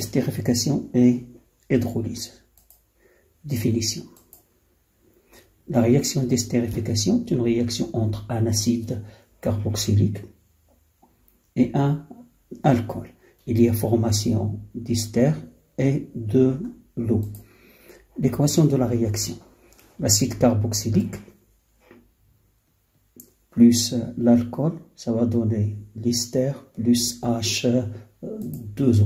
estérification et hydrolyse. Définition. La réaction d'estérification est une réaction entre un acide carboxylique et un alcool. Il y a formation d'ester et de l'eau. L'équation de la réaction. L'acide carboxylique plus l'alcool, ça va donner l'ester plus H2O.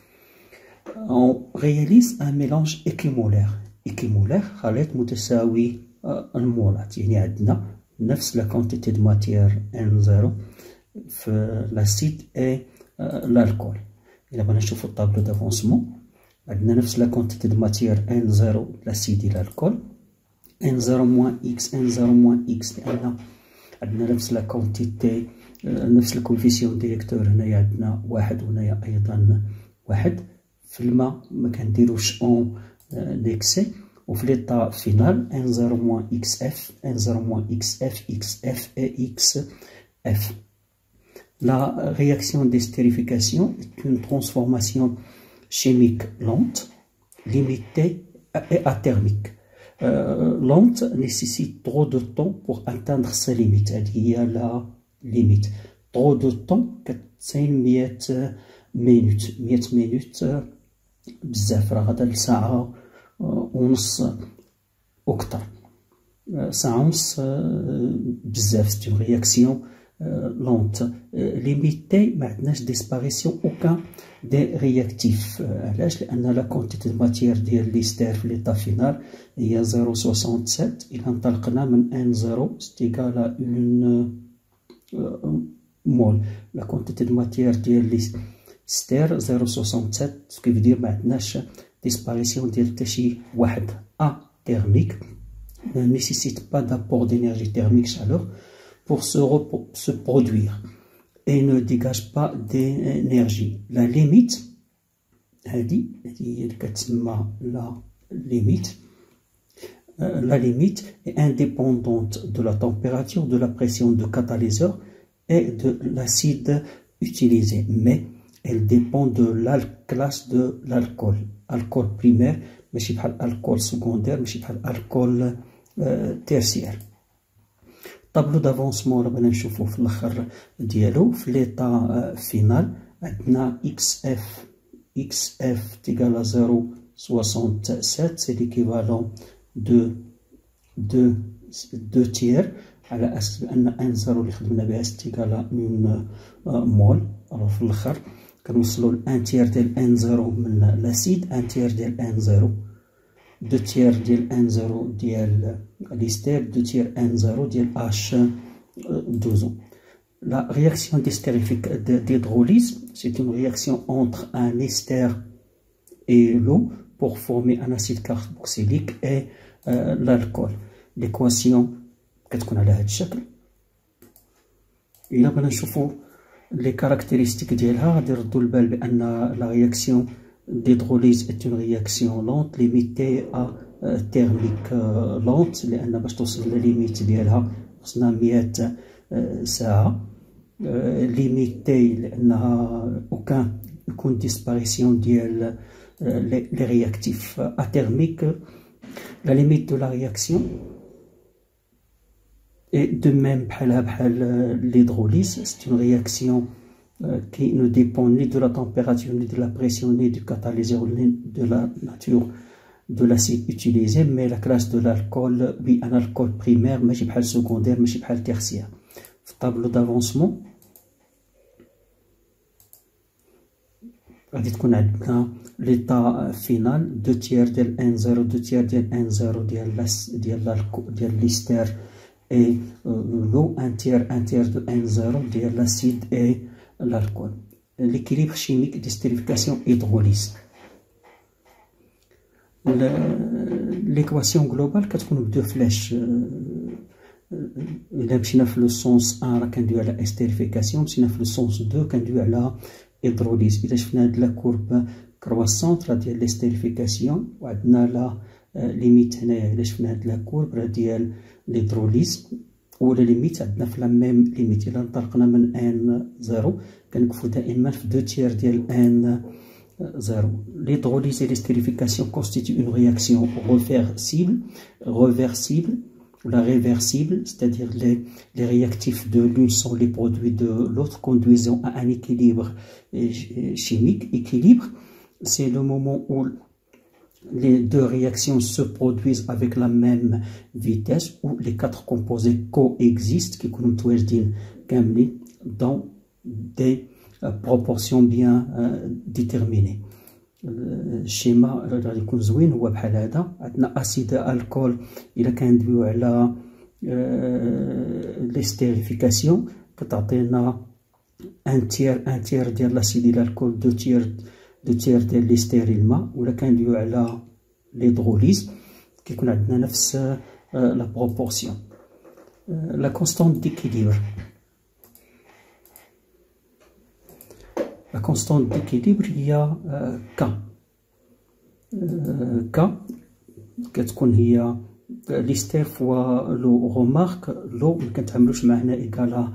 On réalise un mélange équimolaire. équimolaire خليط متساوي المولات، يعني عندنا نفس la quantité de matière N0 في l'acide et l'alcool. إلا بغينا نشوفو الطابلو دافونسمون، عندنا نفس la quantité de matière N0 l'acide et l'alcool، N0 moins X N0 moins X، لأن عندنا نفس la quantité نفس الكوفيسيون ديريكتور، هنايا عندنا واحد وهنايا أيضا واحد. في الماء ما كنديروش اون ديكسي، وفي ليطا فينال N0 moins XF N0 moins XF XF et XF. La réaction d'estérification est une transformation chimique lente, limitée et athermique. Lente nécessite trop de temps pour atteindre ses limites. Il y a la limite. Trop de temps, 100 minutes. 100 minutes بزاف، راه غادا لساعة ونص أكتر. ساعة ونص بزاف. C'est une réaction lente. Limitée، ما عندناش disparition aucun des réactifs. علاش؟ لأن لا كونتيتي دو ماتيير ديال ليستير في ليطا فينال هي 0.67. إلا انطلقنا من N0 c'est égal à 1 mol. La quantité de matière ديال ليستير 0.67، ce qui veut dire ما عندناش disparition ديال حتى شي واحد. Athermique ne nécessite pas d'apport d'énergie thermique, chaleur, pour se produire et ne dégage pas d'énergie. La limite هذه اللي كتسمى la limite est indépendante de la température, de la pression de catalyseur et de l'acide utilisé, mais elle dépend de la classe de l'alcool. Alcool primaire ماشي بحال alcool secondaire، ماشي بحال alcool tertiaire. طابلو دافونسمون اللي بغينا نشوفو في الاخر ديالو في ليطا فينال عندنا XF تيغال 0.67، سي ليكيفالون دو تير، على اساس بان N0 اللي خدمنا بها تيغال 1 مول. في الاخر كنوصلو ل 1 تير ديال N0 من لاسيد، 1 تير ديال N0، 2 tiers ديال N0 ديال l'ester، 2 tiers N0 ديال H2O. La réaction d'hydrolyse, c'est une réaction entre un ester et l'eau pour former un acide carboxylique et l'alcool. L'équation كتكون على هذا الشكل. إلا بغينا نشوفو les caractéristiques ديالها غادي نردو البال بأن la réaction d'hydrolyse est une réaction lente limitée à thermique lente، لأن باش توصل لليميت ديالها خصنا 100 ساعة. limitée لأنها aucun يكون disparition ديال les réactifs. athermique، la limite de la réaction et de même بحال l'hydrolyse. C'est une réaction qui ne dépend ni de la température, ni de la pression, ni du catalyseur, ni de la nature de l'acide utilisé, mais la classe de l'alcool، oui, un alcool primaire ماشي بحال secondaire ماشي بحال tertiaire. في الطابلو دافونسمون غادي تكون عندنا ليطا فينال 2 تير ديال N0، 2 تير ديال N0 ديال ليستير et l'eau، 1 tiers de N0 ديال l'acide et l'alcool. L'équilibre chimique d'estérification hydrolyse. L'équation globale كتكون بدو فلاش. إلا مشينا في لو سونس 1 راه كندوي على استيريفيكاسيون، مشينا في لو سونس 2 كندوي على هيدروليز. إلا شفنا هاد لا كورب كرواسونت راه ديال ليستيريفيكاسيون، وعندنا لا ليميت هنايا. إلا شفنا هاد لا كورب راه ديال ليدروليز، ولا ليميت عندنا في لا ميم ليميت. إلا انطلقنا من N0 كنوقفو دائما في 2 تير ديال 0. L'hydrolyse et l'estérification constituent une réaction réversible, la réversible, c'est-à-dire les réactifs de l'une sont les produits de l'autre, conduisant à un équilibre chimique. Équilibre, c'est le moment où les deux réactions se produisent avec la même vitesse, où les quatre composés coexistent, qui dans des proportions bien déterminées. الشيما اللي يكون زوين هو بحال هذا. عندنا اسيد الكول الا كندويو على ليستيريفيكاسيون كتعطينا ان تير ديال لاسيد الكول، دو تير ديال ليستيري الماء. ولا كندويو على ليدغوليز كيكون عندنا نفس لا بروبورسيون. لا كونستانت ديكيليبر، la constante d'équilibre هي K. K كتكون هي ليستير فوا لو رومارك لو مكنتعاملوش مع هنا إيكالا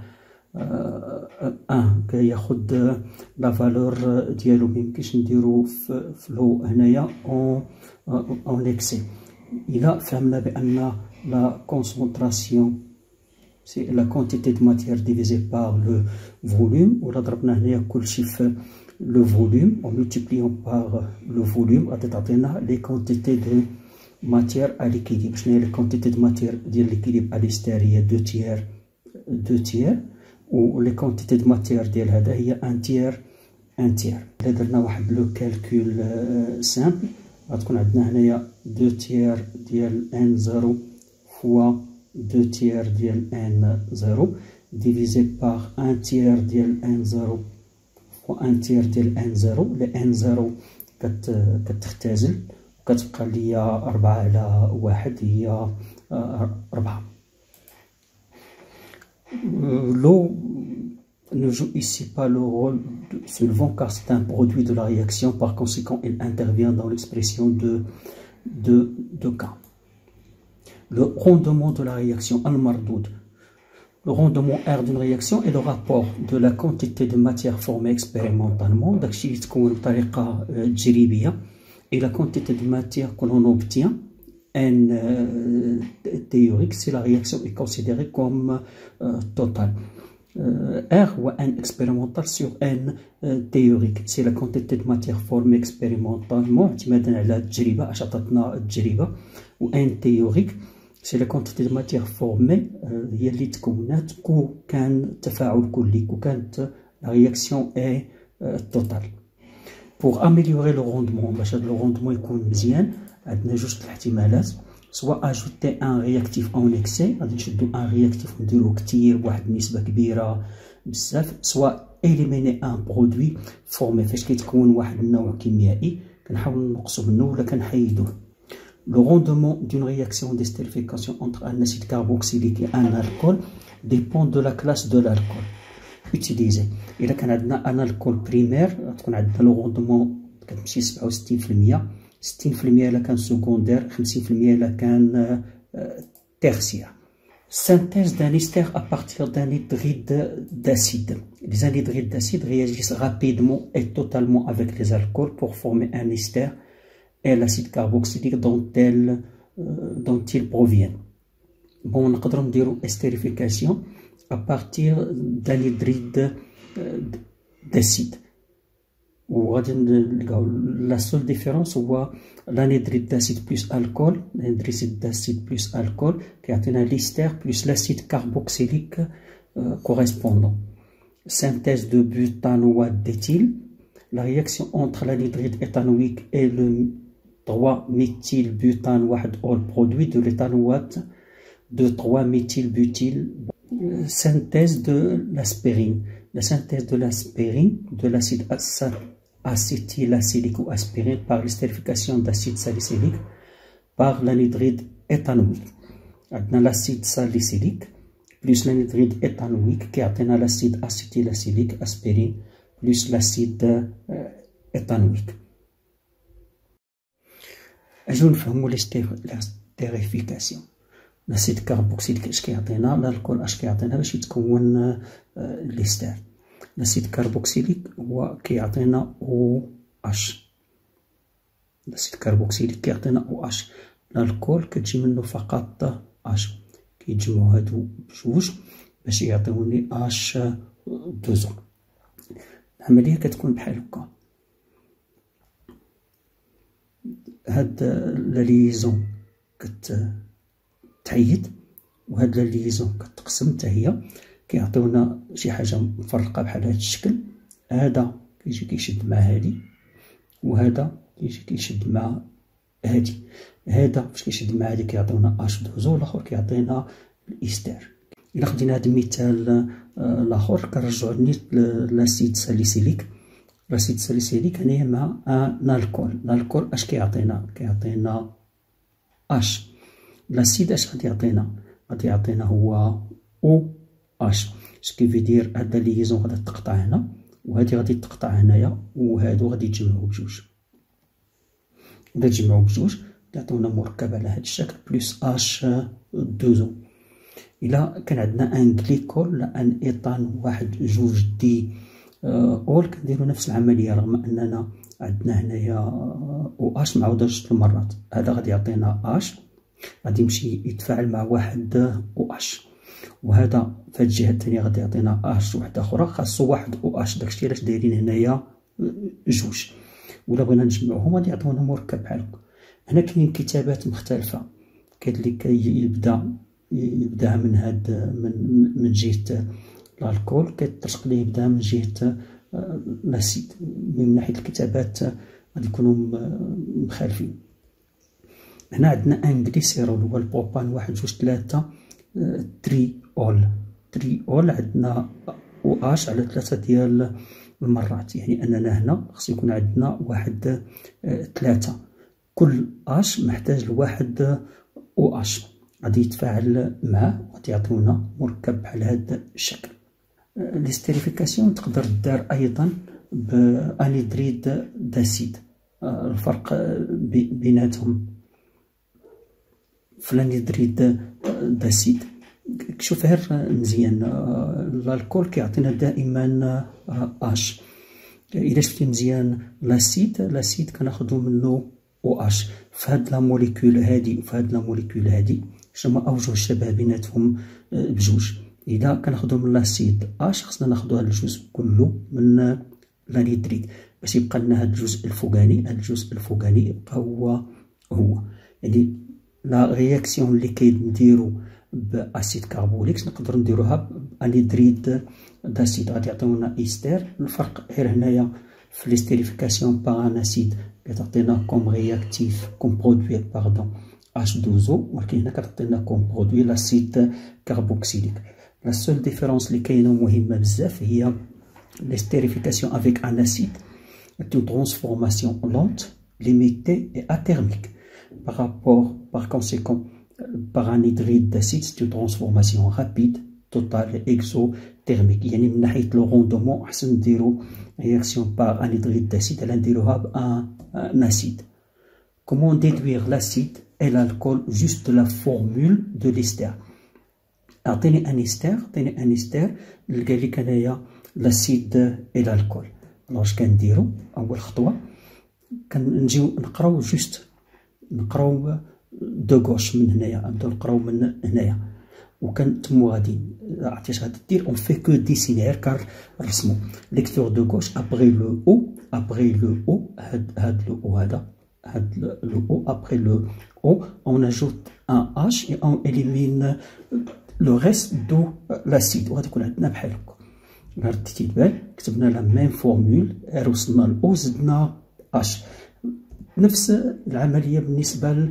1 كياخد لا فالور ديالو، ميمكنش نديرو في لو هنايا اون اكسي. إلا فهمنا بأن لا كونسونطراسيون c'est la quantité de matière divisée par le volume. ou la le volume en multipliant par le volume les quantités de matière à l'équilibre. Les quantités de matière de l'équilibre à l'estère il y a 2 tiers ou les quantités de matière de l'hada il y a 1 tiers. Là درنا le calcul simple غتكون عندنا هنايا 2 tiers ديال n0 fois 2 tiers ديال n0 divisé par 1 tiers ديال n0 fois 1 tiers ديال n0. ل n0 كتختزل وكتبقى ليا 4 على 1 هي 4. L'eau ne joue ici pas le rôle de solvant car c'est un produit de la réaction, par conséquent il intervient dans l'expression de K. Le rendement de la réaction al-mardoud. Le rendement R d'une réaction est le rapport de la quantité de matière formée expérimentalement et la quantité de matière que l'on obtient N théorique si la réaction est considérée comme totale. R ou N expérimental sur N théorique, c'est la quantité de matière formée expérimentalement ou N théorique, c'est la quantité de matière formée هي اللي تكونات كان تفاعل كلي كانت la réaction est totale. Pour améliorer le rendement باش هذا le rendement يكون مزيان عندنا جوج الاحتمالات، soit ajouter un réactif en excès غادي نشدو ان رياكتيف نديروه كتير بواحد النسبة كبيرة بزاف، soit éliminer un produit formé فاش كيتكون واحد النوع كيميائي كنحاول نقصو منه ولا كنحيدوه. Le rendement d'une réaction d'estérification entre un acide carboxylique et un alcool dépend de la classe de l'alcool utilisé. إلا كان عندنا un alcool primaire غتكون عندنا le rendement كتمشي 67%، 60% إلا كان secondaire، 50% إلا كان tertiaire. Synthèse d'un ester à partir d'un hydride d'acide. Les anhydrides d'acide réagissent rapidement et totalement avec les alcools pour former un ester et l'acide carboxylique dont ils proviennent. Bon, on peut dire estérification à partir d'un hydride d'acide. La seule différence c'est l'anhydride d'acide plus alcool, l'anhydride d'acide plus alcool qui a un l'ester plus l'acide carboxylique correspondant. Synthèse de butanoate d'éthyle. La réaction entre l'anhydride éthanoïque et le 3-méthylbutane produit de l'éthanoate de 3-méthylbutyl. Synthèse de l'aspirine. La synthèse de l'aspirine, de l'acide acétylacylique ou aspirine par l'estérification d'acide salicylique par l'anhydride éthanoïque. L'acide salicylique plus l'anhydride éthanoïque qui atteint l'acide acétylacylique aspirine plus l'acide éthanoïque. أجو نفهمو l'estérification. l'acide carboxylique اش كيعطينا، الالكول اش كيعطينا باش يتكون ليستير. l'acide carboxylique هو كيعطينا اش. الاسيد كربوكسيليك كيعطينا او اش. الالكول كتجي منه فقط اش. كيتجمعو هادو بجوج باش يعطيوني اش دوزو. العملية كتكون بحال هكا. هاد لا ليزون كتعيد وهاد لا ليزون كتقسم حتى هي، كيعطيونا شي حاجة مفرقة بحال هاد الشكل. هذا كيجي كيشد مع هادي، وهذا كيجي كيشد مع هادي. هذا فاش كيشد مع هادي كيعطيونا اش دوزو، والاخر كيعطينا الاستر. الا خدينا هاد المثال الاخر كنرجعو نيت لاسيد ساليسيليك. لاسيد ساليسيليك هنايا مع ان الكول. الالكول اش كيعطينا؟ كيعطينا اش. لاسيد اش غادي يعطينا؟ غادي يعطينا هو او اش. اش كيفيدير هاد ليزون غادي تقطع هنا، وهادي غادي تقطع هنايا، وهادو غادي يتجمعو بجوج. إلا تجمعو بجوج يعطيونا مركب على هاد الشكل بلس اش دوزو. إلا كان عندنا ان غليكول ولا ان ايطان واحد جوج دي اول كنديرو نفس العملية، رغم اننا عندنا هنايا او اش معوضة جوج المرات. هذا غادي يعطينا اش، غادي يمشي يتفاعل مع واحد او اش، وهذا في هاد الجهة الثانية غادي يعطينا اش وحدة أخرى، خاصو واحد او اش. داكشي علاش دايرين هنايا جوج. ولا بغينا نجمعوهم غادي يعطيونا مركب بحال هكا. هنا كاينين كتابات مختلفة. كاين اللي يبدا من هاد من جهة الالكول، كيطرق ليه يبدا من جهة لاسيد. من ناحية الكتابات غادي يكونوا مخالفين. هنا عندنا ان غليسيرول هو البروبان واحد جوج ثلاثة تريول. تريول عندنا او اش على 3 ديال المرات، يعني اننا هنا خص يكون عندنا واحد 3. كل اش محتاج لواحد او اش غادي يتفاعل معاه وغادي يعطيونا مركب بحال هذا الشكل. الاستيريفيكاسيون تقدر دار ايضا بانيدريد داسيد. الفرق بيناتهم في الانيدريد داسيد شوف غير مزيان. الالكول كيعطينا دائما اش. الا شفتي مزيان لاسيد كناخدو منه او اش. في هاد لا موليكول هادي وفي هاد لا موليكول هادي شنو اوجه الشبه بيناتهم بجوج. اذا كناخدو من لاسيد اش خصنا ناخدو هاد الجزء كله من الانيدريد باش يبقى لنا هاد الجزء الفوقاني. هاد الجزء الفوقاني يبقى هو يعني لا رياكسيون اللي كيديرو باسيد كربوليك نقدروا نديروها بانيدريد داسيد، غادي يعطيونا ايستر. الفرق غير هنايا في ليستيريفيكاسيون باغ ان اسيد كتعطينا كوم رياكتيف كوم برودوي باردون اش دوزو، ولكن هنا كتعطينا كوم برودوي لاسيد كربوكسيليك. لا سول ديفيرونس اللي كاينه مهمه بزاف هي ليستيريفيكاسيون افيك ان اسيد est une transformation lente, limitée et athermique. Par conséquent, par anhydride d'acide, c'est une transformation rapide, totale et exothermique. يعني من ناحية لو روندومون أحسن نديرو رياكسيون باغ انهيدريد داسيد على نديروها بان أسيد. Comment déduire l'acide et l'alcool juste de la formule de l'ester. أعطيني ان استر نلقى لك هنايا لاسيد اي الالكول. واش كنديرو؟ اول خطوه كنجيو نقراو جوست نقراو دو غوش من هنايا، نبداو نقراو من هنايا وكنتمو غاديين. عرفتي اش غادي دير؟ اون في كو ديسيني غير كنرسمو ليكتور دو غوش ابري لو او هاد لو او هاد لو او ابري لو او اون اجوت ان اش اي اون اليمين لو ريست دو لاسيد. وغادي يكون عندنا بحال هكا. رديتي البال كتبنا لا ميم فورمول، غير وصلنا لاو زدنا اش. نفس العمليه بالنسبه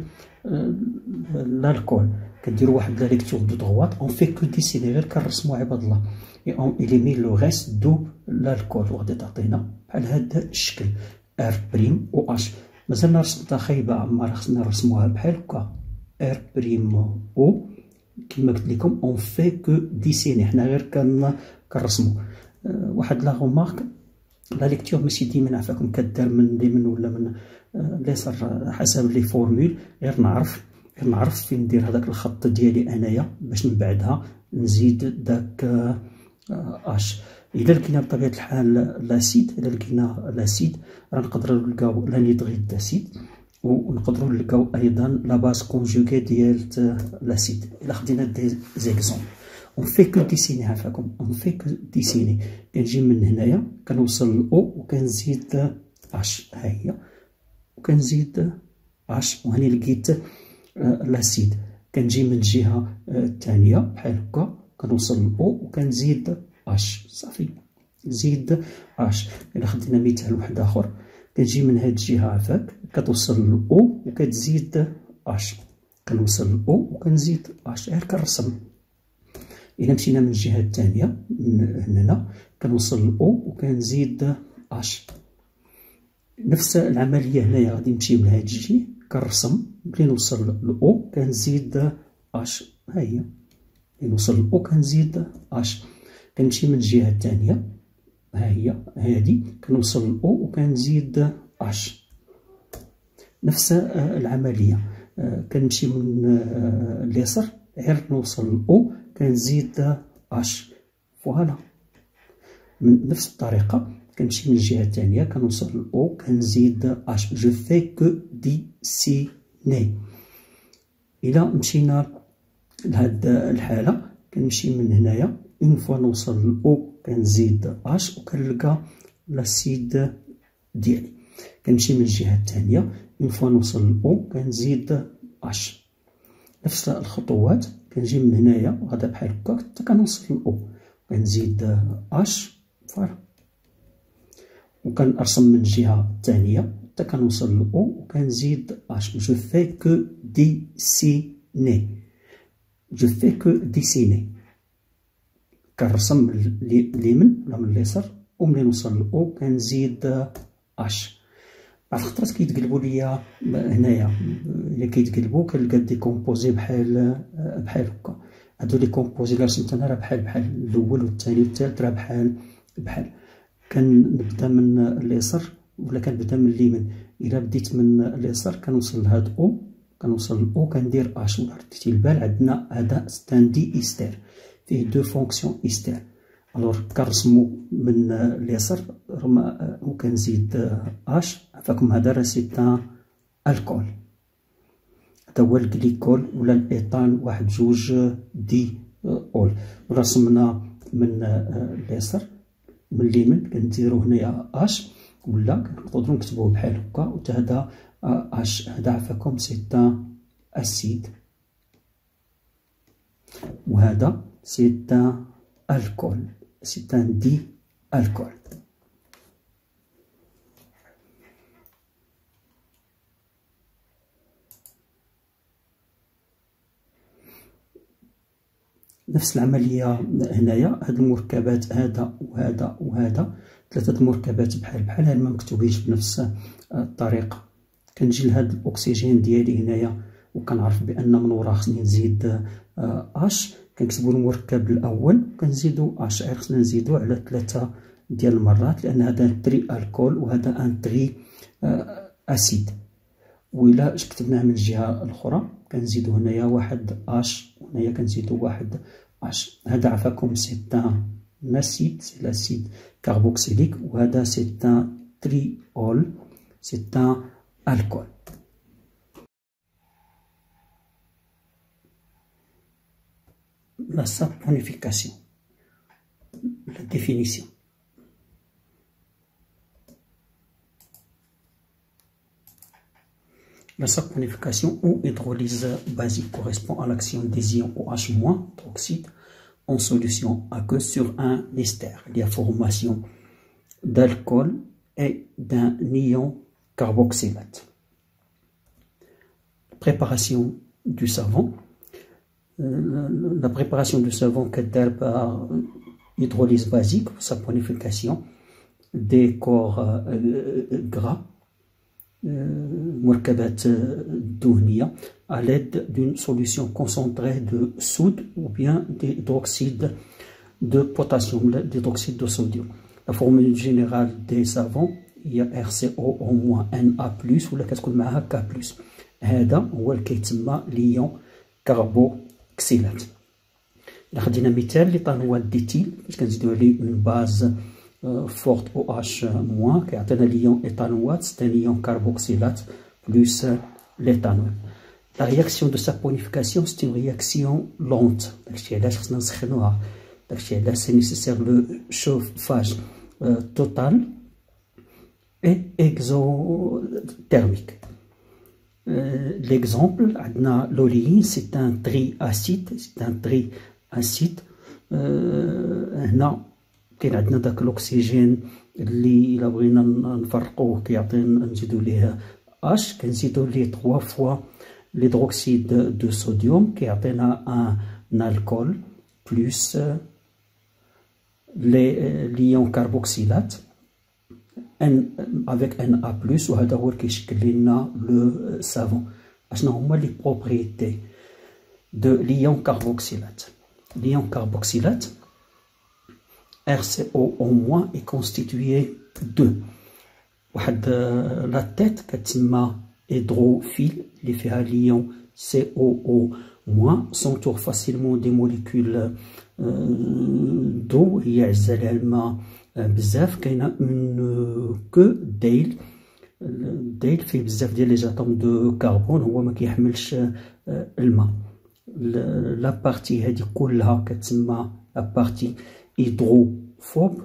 للالكول كنديرو واحد لا ليكتور دو دروات اون في كو ديسيني غير كنرسمو عباد الله اي اون اليمين لو ريست دو لالكول. وغادي تعطينا بحال هذا الشكل ار بريم او اش. مازالنا رسمتها خايبه عمار، خصنا نرسموها بحال هكا ار بريم او. كما قلت لكم اون في كو ديسيني، حنا غير كنرسمو. واحد لا غومارك، لا ليكتور ماشي ديما نعرفكم كدار من اليمين ولا من اليسار حسب لي فورمول. غير نعرف فين ندير هذاك الخط ديالي انايا باش من بعدها نزيد داك اش. الا لقينا بطبيعه الحال لاسيد، الا لقينا لاسيد راه نقدروا نلقاو لانيدغيد داسيد، ونقدروا نلقاو ايضا لا باز كونجوغي ديال لاسيد. الا خدينا دي زيكزومبل اون في كو ديسيني، عافاكم اون في كو ديسيني. كنجي من هنايا كنوصل ل او وكنزيد اش، ها هي، وكنزيد اش، وهاني لقيت لاسيد. كنجي من الجهه الثانيه بحال هكا كنوصل ل او وكنزيد اش، صافي زيد اش. الا خدينا مثال واحد اخر، كتجي من هاد الجهه عافاك كتوصل ل او وكتزيد اش، كنوصل ل او وكنزيد اش، غير كنرسم. الا مشينا من الجهه الثانيه من هنا كنوصل ل او وكنزيد اش، نفس العمليه هنايا. غادي نمشي من هاد الجهه كنرسم، ملي نوصل ل او كنزيد اش، ها هي، ملي نوصل ل او كنزيد اش. كنمشي من الجهه الثانيه، ها هي هادي، كنوصل ل او وكنزيد اش، نفس العمليه. كنمشي من اليسار غير نوصل ل او كنزيد اش، فوالا. من نفس الطريقه كنمشي من الجهه الثانيه كنوصل ل او كنزيد اش. جو في كو ديسيني. الا مشينا لهاد الحاله كنمشي من هنايا، اون فوا نوصل ل او كنزيد اش وكنلقى لاسيد ديالي. كنمشي من الجهه الثانيه، اون فوا نوصل ل او كنزيد اش، نفس الخطوات. كنجي من هنايا غادا بحال هكا حتى كنوصل ل او كنزيد اش، فوالا، وكنرسم من الجهه الثانيه حتى كنوصل ل او وكنزيد اش. جو في كو ديسيني، جو في كو ديسيني، كنرسم من اليمين ولا من اليسار، وملي نوصل ل او كنزيد اش. بعض الخطرات كيتقلبوا ليا هنايا، الا كيتقلبوا كنلقى دي كومبوزي بحال هكا. هادو لي كومبوزي اللي رسمت انا راه بحال الاول والثاني والثالث راه بحال. كنبدا من اليسار ولا كنبدا من اليمين. الا بديت من اليسار كنوصل لهاد او، كنوصل ل او كندير اش. ولا رديتي البال عندنا هذا ستان دي ايستير فيه دو فونكسيون ايستير. الوغ كنرسمو من اليسار وكنزيد اش. عفاكم هذا راه سي ان الكول، هذا هو الجليكول ولا الايطان، واحد جوج دي اول. ولا رسمنا من اليسار من اليمين كنديرو هنايا اش، ولا كنقدروا نكتبوه بحال هكا وتا هذا اش. هذا عفاكم سي ان اسيد، وهذا سي ان الكول، سي ان دي الكول. نفس العمليه هنايا. هاد المركبات هذا وهذا وهذا، ثلاثه مركبات بحال هاد ما مكتوبينش بنفس الطريقه. كنجي لهاد الاكسجين ديالي هنايا وكنعرف بان من وراه خصني نزيد اش، كنكتبوا المركب الاول وكنزيدو اش. غير خصنا نزيدو على 3 ديال المرات لان هذا تري الكول وهذا ان تري اسيد. وإلا كتبناه من الجهه الاخرى كنزيدو هنايا واحد اش، وهنايا كنزيدو واحد اش. هذا عفاكم سي ان اسيد، سي لاسيد كاربوكسيليك، وهذا سي ان تريول، سي ان الكول. La saponification, la définition. La saponification ou hydrolyse basique correspond à l'action des ions OH- hydroxyde en solution aqueuse sur un ester. Il y a formation d'alcool et d'un ion carboxylate. Préparation du savon. La préparation du savon qu'elle par hydrolyse basique, saponification des corps gras, مركبات دهنية à l'aide d'une solution concentrée de soude ou bien d'hydroxyde de potassium, d'hydroxyde de sodium. La formule générale des savons هي RCO au moins Na+, ولا كتكون معها K+. هذا هو اللي كيتسمى ليون كاربوكسيلات. إلا خدينا مثال لطانوات ديتيل فاش كنزيدو عليه اون باز فورت او اش موان كيعطينا ليون ايثانوات ستانيون كاربوكسيلات بلس l'éthanol. La réaction de saponification, c'est une réaction lente. C'est nécessaire le chauffage total et exothermique. L'exemple, l'oléine, c'est un triacide. C'est un triacide. كاين عندنا داك الأكسجين اللي إلا بغينا نفرقوه كيعطينا نزيدو ليه H, كنزيدو ليه 3 fois l'hydroxyde de sodium كيعطينا un alcool plus les l'ion carboxylate avec un A+, وهذا هو اللي كيشكل لنا لو سافون. اشنو هما لي بروبريتي de l'ion carboxylate. L'ion carboxylate RCO- est constitué de واحد لا تيت كتسمى hydrophile اللي فيها ليون COO- s'entoure facilement des molécules d'eau هي عزة عليها الماء بزاف. كاينه اون كو ديل فيه بزاف ديال لي جاتوم دو كربون هو ما كيحملش الماء. لا بارتي هذه كلها كتسمى لا بارتي هيدروفوب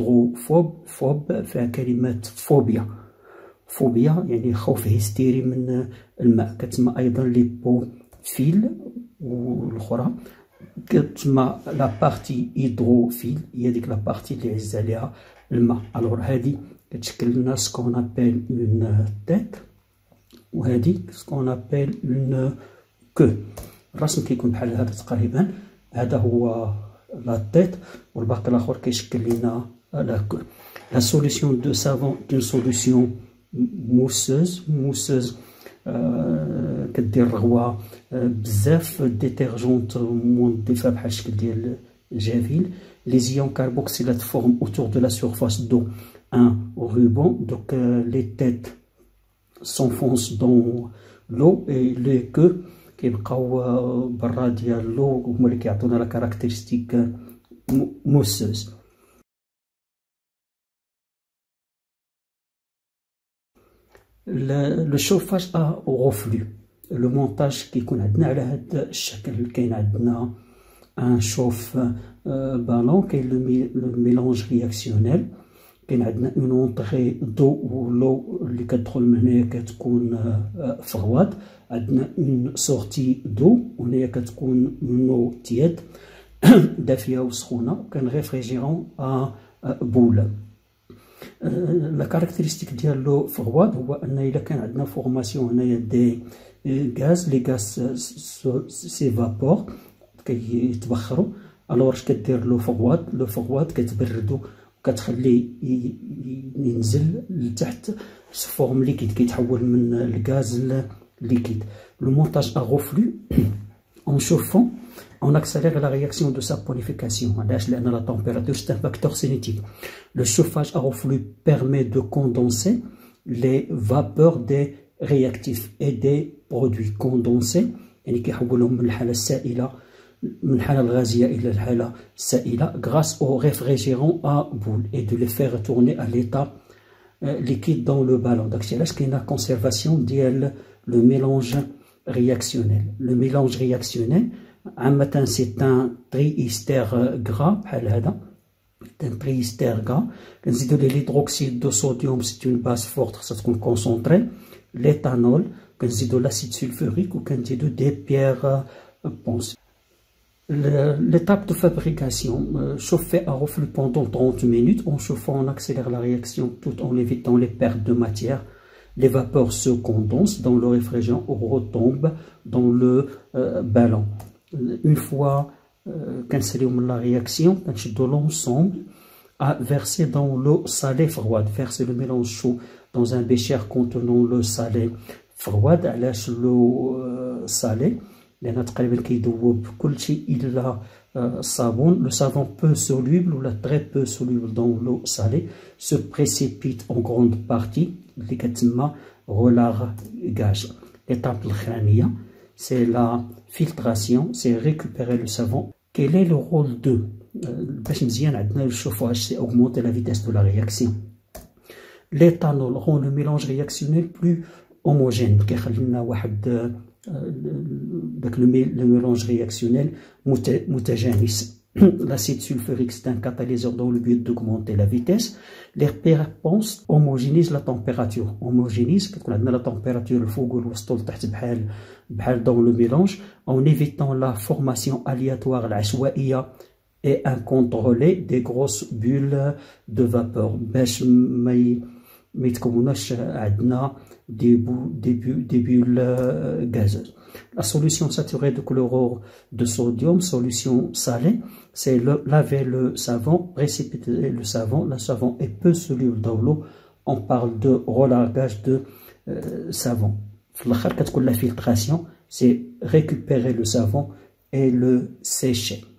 فيها كلمة فوبيا يعني خوف هستيري من الماء. كتسمى أيضا ليبوفيل والأخرى كتسمى لا بارتي هيدروفيل هي ديك لا بارتي اللي عز عليها الماء. ألور هادي كتشكل لنا سكون أبيل اون تيت وهادي سكون أبيل اون كو. الرسم كيكون بحال هذا تقريبا. هذا هو لا تيت والباقي الاخر كيشكل لنا لا كو. لا سوليسيون دو سافون اون سوليسيون موسوز كدير رغوه بزاف ديتيرجونت منظفه بحال الشكل ديال الجافيل. لي زيون كاربوكسيلات فورم اوتور دو لا سورفاس دو ان روبون دونك لي تيت s'enfoncent dans l'eau et les queues كيبقاو برا ديال لو هما اللي كيعطونا لا كاركتيرستيك موسوز. لو شوفاج ا غوفلو لو مونتاج كيكون عندنا على هذا الشكل. كاين عندنا ان شوف بالون كاين لو ميلونج رياكسيونيل كاين عندنا اون اونطغي دو ولو اللي كتدخل من هنايا كتكون فغواد. عندنا اون سورتي دو وهنايا كتكون اون تياد دافيه وسخونه وكان ريفريجيرون ا بول. لا كاركتيرستيك ديال لو فغواد هو ان الا كان عندنا فورماسيون هنايا دي غاز لي غاز سيفابور كيتبخروا. الوغ اش كدير لو فغواد كتبردو وكتخليه ينزل لتحت فورم ليكيد كيتحول من الغاز لليكيد. Le montage à reflux en chauffant, on accélère la réaction de saponification. La température, c'est un facteur cinétique. Le chauffage à reflux permet de condenser les vapeurs des réactifs et des produits condensés. يعني كيحولهم من الحالة السائلة من الحالة الغازية إلى الحالة السائلة grâce au réfrigérant à boule et de les faire retourner à l'état liquide dans le ballon. داكشي علاش كاينة conservation ديال le mélange réactionnel. Le mélange réactionnel عامة c'est un triester gras بحال هذا un triester gras. كنزيدو ليه l'hydroxyde de sodium c'est une base forte خاصها تكون concentrée. l'éthanol كنزيدو l'acide sulfurique وكنزيدو des pierres ponces. L'étape de fabrication, chauffer à reflux pendant 30 minutes. En chauffant, on accélère la réaction tout en évitant les pertes de matière. Les vapeurs se condensent dans le réfrigérant ou retombent dans le ballon. Une fois qu'installons la réaction, de l'ensemble à verser dans l'eau salée froide. Verser le mélange chaud dans un bécher contenant l'eau salée froide. علاش l'eau salée لأن تقريبا كيذوب كلشي إلا الصابون. Le savon peu soluble ou très peu soluble dans l'eau salée se précipite en grande partie اللي كتسمى relargage. L'étape الأخرانية c'est la filtration, c'est récupérer le savon Quel est le rôle de le chauffage, c'est augmenter la vitesse de la réaction. L'éthanol rend le mélange réactionnel plus homogène. Le mélange réactionnel mutajanis. L'acide sulfurique, c'est un catalyseur dans le but d'augmenter la vitesse. Les réponses homogénisent la température. Homogénise, la température dans le mélange, en évitant la formation aléatoire, l'ashwaïa, et incontrôlée des grosses bulles de vapeur. Des bulles gazeuses. La solution saturée de chlorure de sodium, solution salée, c'est laver le savon, précipiter le savon. Le savon est peu soluble dans l'eau. On parle de relargage de savon. La filtration, c'est récupérer le savon et le sécher.